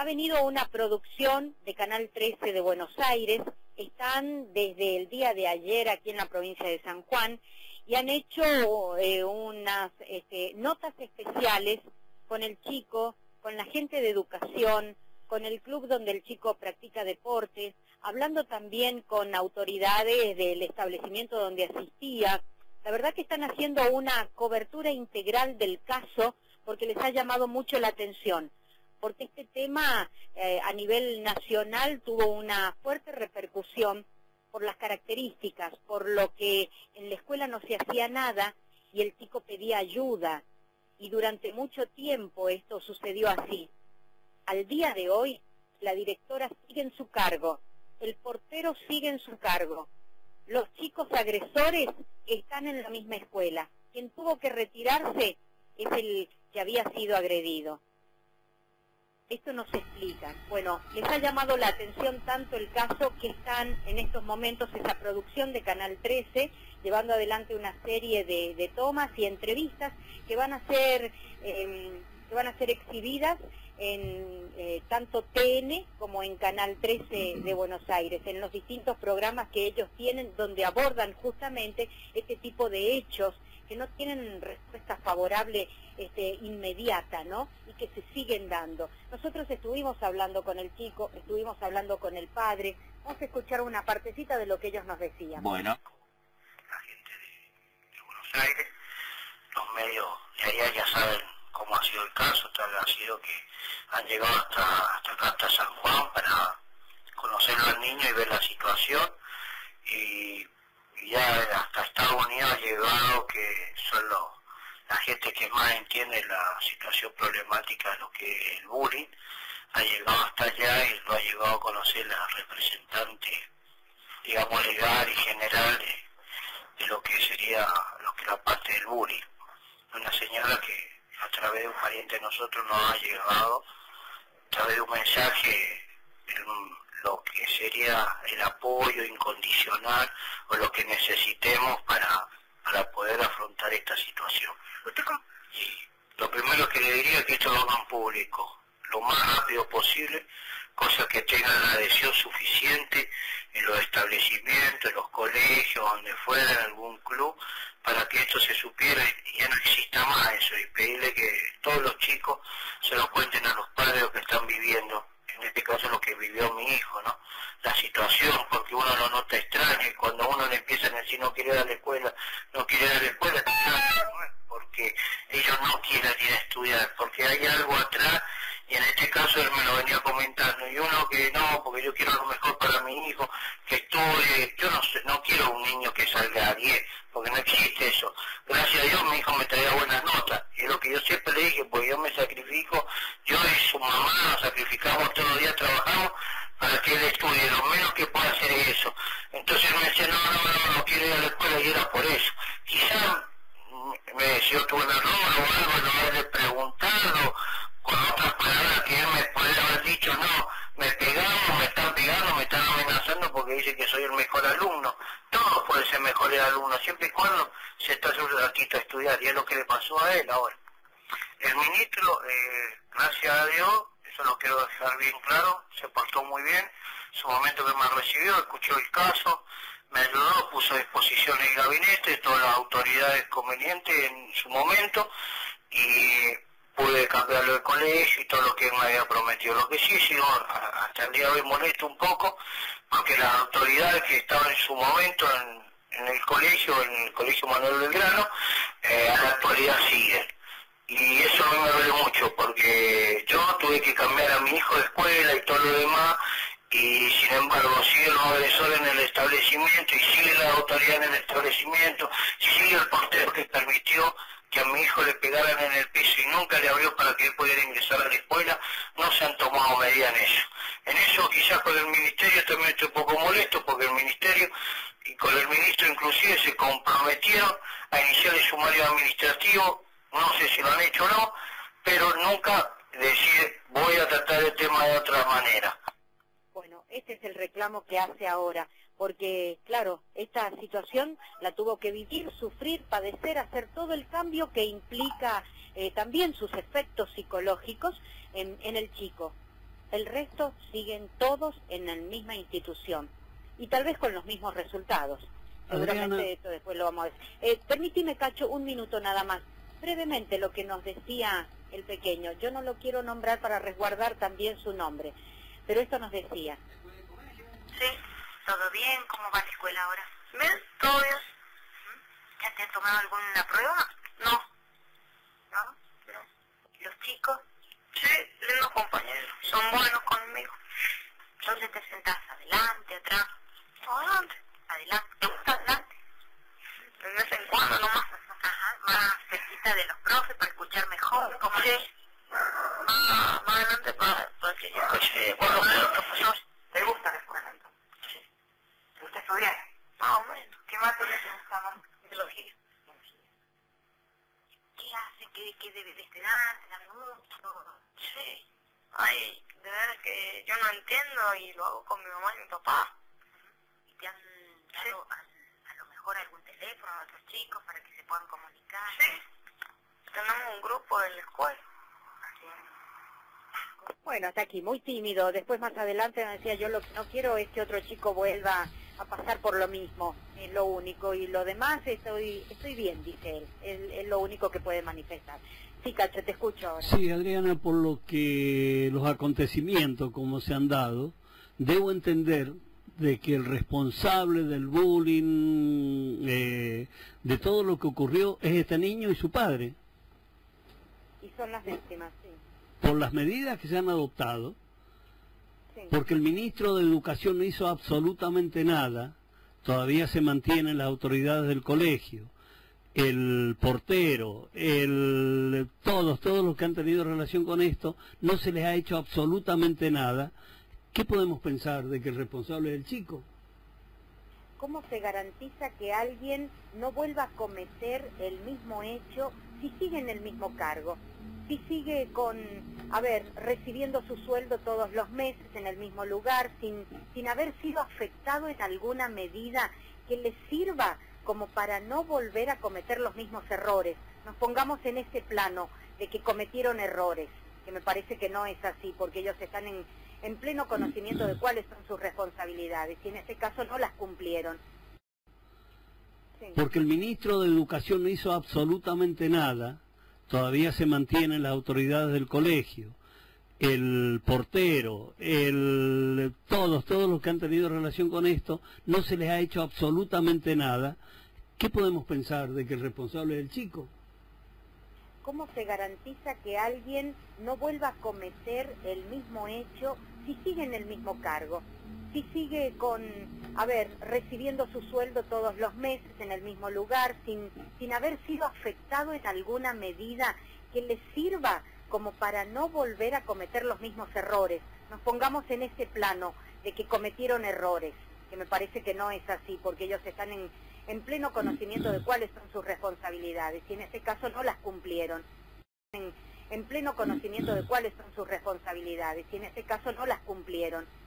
ha venido una producción de Canal 13 de Buenos Aires, están desde el día de ayer aquí en la provincia de San Juan y han hecho unas notas especiales con el chico, con la gente de educación, con el club donde el chico practica deportes, hablando también con autoridades del establecimiento donde asistía. La verdad que están haciendo una cobertura integral del caso porque les ha llamado mucho la atención, porque este tema a nivel nacional tuvo una fuerte repercusión por las características, por lo que en la escuela no se hacía nada y el chico pedía ayuda, y durante mucho tiempo esto sucedió así. Al día de hoy, la directora sigue en su cargo, el portero sigue en su cargo, los chicos agresores están en la misma escuela. Quien tuvo que retirarse es el que había sido agredido. Esto no se explica. Bueno, les ha llamado la atención tanto el caso que están en estos momentos esa producción de Canal 13 llevando adelante una serie de tomas y entrevistas que van a ser exhibidas en tanto TN como en Canal 13 de Buenos Aires, en los distintos programas que ellos tienen donde abordan justamente este tipo de hechos que no tienen respuesta favorable inmediata, ¿no? Y que se siguen dando. Nosotros estuvimos hablando con el chico, estuvimos hablando con el padre. Vamos a escuchar una partecita de lo que ellos nos decían. Bueno, la gente de Buenos Aires, los medios de allá ya saben cómo ha sido el caso, tal ha sido que han llegado hasta acá, hasta San Juan, para conocer al niño y ver la situación, y ya hasta Estados Unidos ha llegado, que son la gente que más entiende la situación problemática de lo que es el bullying, ha llegado hasta allá y lo ha llegado a conocer la representante, digamos, legal y general de lo que sería la parte del bullying. Una señora que a través de un pariente de nosotros nos ha llegado, a través de un mensaje, lo que sería el apoyo incondicional o lo que necesitemos para poder afrontar esta situación. Sí. Lo primero que le diría es que esto lo hagan público lo más rápido posible, cosa que tengan la adhesión suficiente en los establecimientos, en los colegios, donde fuera, en algún club, para que esto se supiera y ya no exista más eso, y pedirle que todos los chicos se lo cuenten a los padres lo que están viviendo, en este caso lo que vivió mi hijo, ¿no? La situación, porque uno lo nota extraño, y cuando uno le empiezan a decir no quiere ir a la escuela, no quiere ir a la escuela, no es porque ellos no quieren ir a estudiar, porque hay algo atrás, y en este caso él me lo venía comentando, y uno que no, porque yo quiero lo mejor para mi hijo, que estudie. Yo no quiero un niño que salga a 10, porque no existe eso. Gracias a Dios mi hijo me traía buenas notas, y es lo que yo siempre le dije, pues yo me sacrifico, yo y su mamá nos sacrificamos todos los días, trabajamos para que él estudie, lo menos que pueda hacer es eso. Entonces me decía, no quiero ir a la escuela, y era por eso. Quizá me decía yo tuve un error o algo, no haberle preguntado, con otras palabras que él me podría haber dicho, no, me pegaron, me están pegando, me están amenazando porque dice que soy el mejor alumno. Todos pueden ser mejores alumnos, siempre y cuando se está sobre el ratito a estudiar, y es lo que le pasó a él ahora. El ministro, gracias a Dios, eso lo quiero dejar bien claro, se portó muy bien, en su momento que me recibió, escuchó el caso, me ayudó, puso a disposición el gabinete, todas las autoridades convenientes en su momento, y pude cambiarlo de colegio y todo lo que él me había prometido. Lo que sí, sigo hasta el día de hoy molesto un poco, porque las autoridades que estaban en su momento en el colegio Manuel Belgrano, a la actualidad siguen. Y eso a mí me duele mucho, porque yo tuve que cambiar a mi hijo de escuela y todo lo demás, y sin embargo sigue los agresores en el establecimiento, y sigue la autoridad en el establecimiento, sigue el portero que permitió que a mi hijo le pegaran en el piso y nunca le abrió para que él pudiera ingresar a la escuela. No se han tomado medidas en eso. En eso quizás con el ministerio también estoy un poco molesto, porque el ministerio y con el ministro inclusive se comprometieron a iniciar el sumario administrativo, no sé si lo han hecho o no, pero nunca decir voy a tratar el tema de otra manera. Bueno, este es el reclamo que hace ahora, porque, claro, esta situación la tuvo que vivir, sufrir, padecer, hacer todo el cambio que implica también sus efectos psicológicos en el chico. El resto siguen todos en la misma institución y tal vez con los mismos resultados. Seguramente Adriana, esto después lo vamos a ver. Permíteme, Cacho, un minuto nada más. Brevemente lo que nos decía el pequeño. Yo no lo quiero nombrar para resguardar también su nombre, pero esto nos decía. Sí, ¿todo bien? ¿Cómo va la escuela ahora? Bien, todo bien. ¿Ya te han tomado alguna prueba? No. ¿No? No. ¿Y los chicos? Sí, lindos compañeros. Son buenos conmigo. ¿Dónde te sentás? ¿Adelante, atrás? Adelante. ¿Adelante? ¿Te gusta adelante? De vez en cuando nomás. Ajá, más cerquita de los profes para escuchar mejor. ¿Cómo sí. Más adelante para que yo escuche con los profesores. ¿Te gusta la escuela entonces? Sí. ¿Te gusta estudiar? Más o menos. ¿Qué materia te gusta más? Biología. ¿Qué hace? ¿Qué debe de estudiar? ¿Te da mucho? Sí. Ay, de verdad que yo no entiendo y lo hago con mi mamá y mi papá. ¿Y te han dado a lo mejor algún teléfono a otros chicos para que se puedan comunicar? Sí. Tenemos un grupo en la escuela. Bueno, hasta aquí, muy tímido. Después más adelante me decía, yo lo que no quiero es que otro chico vuelva a pasar por lo mismo. Es lo único. Y lo demás estoy bien, dice él. Es lo único que puede manifestar. Sí, Cacho, te escucho ahora. sí, Adriana, por lo que los acontecimientos como se han dado, debo entender de que el responsable del bullying, de todo lo que ocurrió, es este niño y su padre, Y son las víctimas, sí. por las medidas que se han adoptado, Sí. porque el ministro de Educación no hizo absolutamente nada, todavía se mantienen las autoridades del colegio, el portero, todos los que han tenido relación con esto, no se les ha hecho absolutamente nada. ¿Qué podemos pensar de que el responsable es el chico? ¿Cómo se garantiza que alguien no vuelva a cometer el mismo hecho si sigue en el mismo cargo? Si sigue recibiendo su sueldo todos los meses en el mismo lugar, sin haber sido afectado en alguna medida que le sirva como para no volver a cometer los mismos errores. Nos pongamos en ese plano de que cometieron errores, que me parece que no es así, porque ellos están en pleno conocimiento de cuáles son sus responsabilidades, y en este caso no las cumplieron. Sí. Porque el ministro de Educación no hizo absolutamente nada, todavía se mantienen las autoridades del colegio, el portero, todos los que han tenido relación con esto, no se les ha hecho absolutamente nada. ¿Qué podemos pensar de que el responsable es el chico? ¿Cómo se garantiza que alguien no vuelva a cometer el mismo hecho si sigue en el mismo cargo? Si sigue recibiendo su sueldo todos los meses en el mismo lugar, sin haber sido afectado en alguna medida que le sirva como para no volver a cometer los mismos errores. Nos pongamos en ese plano de que cometieron errores, que me parece que no es así, porque ellos están en pleno conocimiento de cuáles son sus responsabilidades, y en este caso no las cumplieron. En pleno conocimiento de cuáles son sus responsabilidades, y en este caso no las cumplieron.